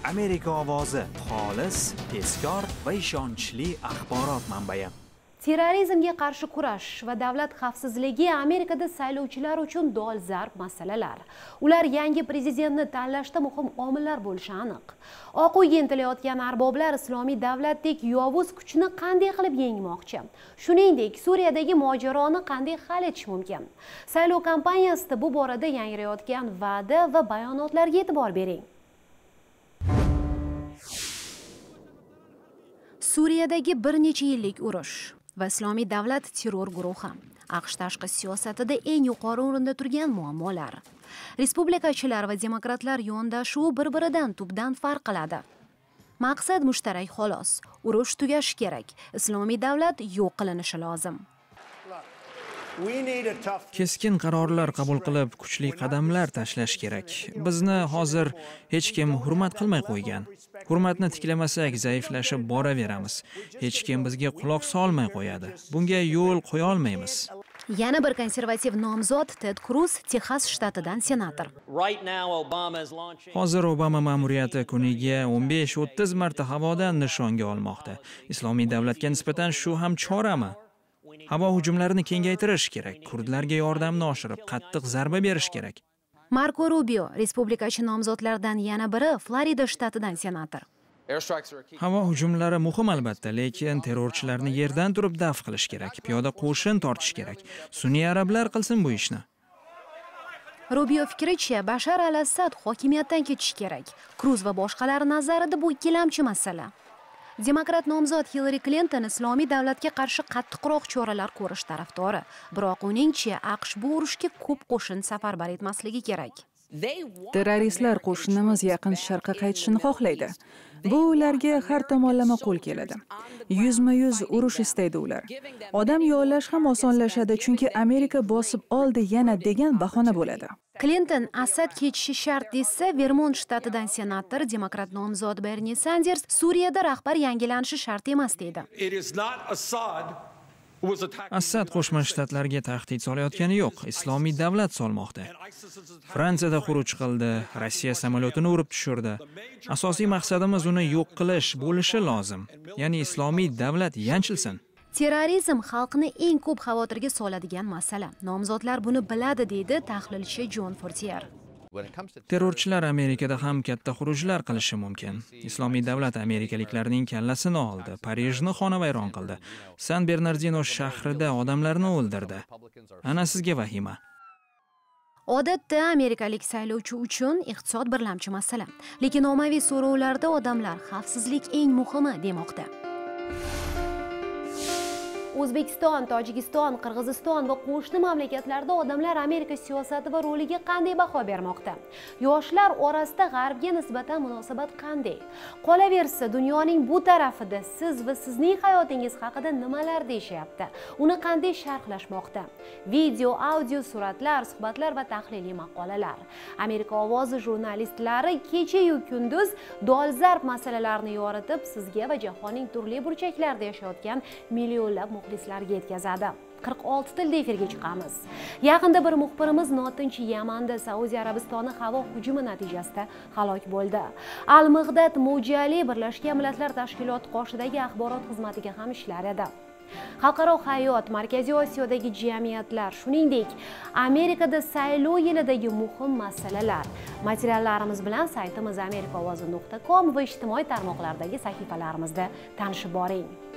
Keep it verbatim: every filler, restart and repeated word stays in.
Amerika ovozi xolis, tezkor va ishonchli axborot manbai. Terrorizmga qarshi kurash va davlat xavfsizligi Amerikada saylovchilar uchun dolzarb masalalar. Ular yangi prezidentni tanlashda muhim omillar bo'lishi aniq. Oq uyga intilayotgan arboblar islomiy davlatdek yovuz kuchni qanday qilib yengmoqchi? Shuningdek, Suriyadagi mojaroni qanday hal etish mumkin? Saylov kampaniyasida bu borada yangrayotgan va'da va bayonotlarga e'tibor bering. Suriyadagi bir necha yillik urush va islomiy davlat terror guruhi AQSh tashqi siyosatida eng yuqori o'rinda turgan muammolar. Respublikachilar va demokratlar yondashuvi bir-biridan tubdan farq qiladi. Maqsad mushtarak xolos. Urush tugashi kerak. Islomiy davlat yo'q qilinishi lozim. Keskin qarorlar qabul qilib, kuchli qadamlar tashlash kerak. Bizni hozir hech kim hurmat qilmay qo'ygan. Hurmatni tiklamasak, zaiflashib boraveramiz. Hech kim bizga quloq solmay qo'yadi. Bunga yo'l qo'ya olmaymiz. Yana bir konservativ nomzod Ted Cruz Texas shtatidan senator. Hozir Obama ma'muriyati kuniga o'n besh o'ttiz marta havodan nishonga olmoqda. Islomiy davlatga nisbatan shu ham chorami? Havo hujumlarini kengaytirish kerak. Kurdlarga yordamni oshirib, qattiq zarba berish kerak. Marco Rubio, respublikachi nomzodlardan yana biri, Florida shtatidan senator. Havo hujumlari muhim albatta, lekin terrorchilarni yerdan turib daf qilish kerak. Piyoda qo'shin tortish kerak. Sunniy arablar qilsin bu ishni. Rubio fikricha, Bashar al-Assad hokimiyatdan ketishi kerak. Cruz va boshqalar nazarida bu ikkilamchi masala. Demokrat nomzod Hillary Clinton islomiy davlatga qarshi qattiqroq choralar ko'rish tarafdori. Biroq uningcha AQSh bu urushga ko'p qo'shin safarbar etmasligi kerak. Terroristlar qo'shinimiz yaqin sharqqa qaytishini xohlaydi. Bu ularga har tomonlama qo'l keladi. Yuzma-yuz urush istaydi ular. Odam yollash ham osonlashadi, chunki Amerika bosib oldi yana degan bahona bo'ladi. Clinton Assad ketishi shart desa, Vermont shtatidan senator demokrat nomzod Bernie Sanders Suriyada rahbar yangilanishi shart emas deydi. Assad qo'shma shtatlarga tahdid solayotgani yo'q, islomiy davlat solmoqda. Fransiyada xuruj qildi, Rossiya samolyotini urib tushirdi. Asosiy maqsadimiz uni yo'q qilish bo'lishi lozim. Ya'ni islomiy davlat yanchilsin. Terrorizm xalqni eng ko'p xavotirga soladigan masala. Nomzodlar buni biladi, deydi tahlilchi John Fortier. Terrorchilar Amerikada ham katta xurujlar qilishi mumkin. Islomiy davlat amerikaliklarning kallasini oldi, Parijni xonavayron qildi. San Bernardino shahrida odamlarni o'ldirdi. Ana sizga vahima. Odatda amerikalik saylovchi uchun iqtisod birlamchi masala, lekin ommaviy so'rovlarda odamlar xavfsizlik eng muhimi demoqda. O'zbekiston, Tojikiston, Qirg'iziston va qo'shni mamlakatlarda odamlar Amerika siyosati va roliga qanday baho bermoqda? Yoshlar orasida G'arbga nisbatan munosabat qanday? Qolaversa, dunyoning bu tarafida siz va sizning hayotingiz haqida nimalar deyishyapti? Uni qanday sharhlashmoqda? Video, audio, suratlar, suhbatlar va tahliliy maqolalar. Amerika ovozi jurnalistlari kecha-yu kunduz dolzarb masalalarni yoritib, sizga va jahonning turli burchaklarida yashayotgan millionlab muxlislarga yetkazadi. qirq olti tilda efirga chiqamiz. Yaqinda bir muxbirimiz notinch Yamanda Saudiya Arabistoni havo hujumi natijasida halok bo'ldi. Al-Mighdad Mujali Birlashgan Millatlar Tashkiloti qoshidagi axborot xizmatiga ham ishlar edi. Xalqaro hayot, Markaziy Osiyodagi jamiyatlar, shuningdek, Amerikada saylov yilidagi muhim masalalar. Materiallarimiz bilan saytimiz amerika ovozi nuqta com va ijtimoiy tarmoqlardagi sahifalarimizda tanishib boring.